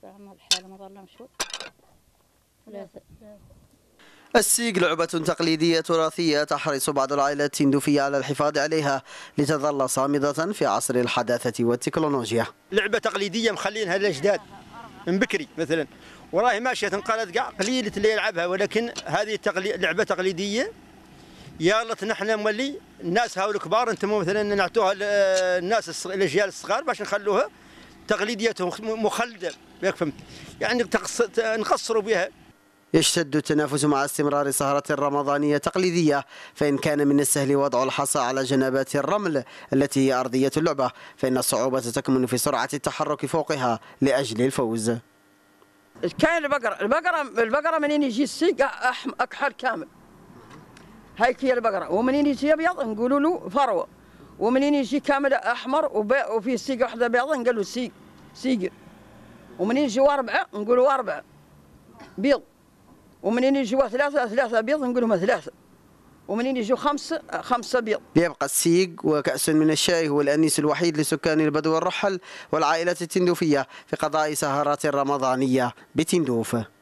السيق لعبة تقليدية تراثية تحرص بعض العائلات التندوفية على الحفاظ عليها لتظل صامدة في عصر الحداثة والتكنولوجيا. لعبة تقليدية مخلينها الأجداد من بكري مثلا، وراهي ماشية انقرضت كاع قليلة اللي يلعبها، ولكن هذه لعبة تقليدية يالت نحن مولي الناس هاو الكبار انتم مثلا نعطوها الناس الاجيال الصغار باش نخلوها تقليديتهم مخلده، ياك فهمت؟ يعني نقصروا بها. يشتد التنافس مع استمرار السهرة الرمضانية تقليدية، فإن كان من السهل وضع الحصى على جنبات الرمل التي هي أرضية اللعبة، فإن الصعوبة تكمن في سرعة التحرك فوقها لأجل الفوز. كاين البقرة منين يجي السيق أكحل كامل، هيك هي البقرة، ومنين يجي أبيض نقولوا له فروة، ومنين يجي كامل أحمر وفي سيق واحدة بيضاء نقول له سيقر، ومنين يجوا 4 نقولوا 4 بيض، ومنين يجوا 3 بيض نقولهم 3، ومنين يجوا 5 بيض. يبقى السيق وكأس من الشاي هو الأنيس الوحيد لسكان البدو والرحل والعائلات التندوفية في قضاء سهرات رمضانية بتندوف.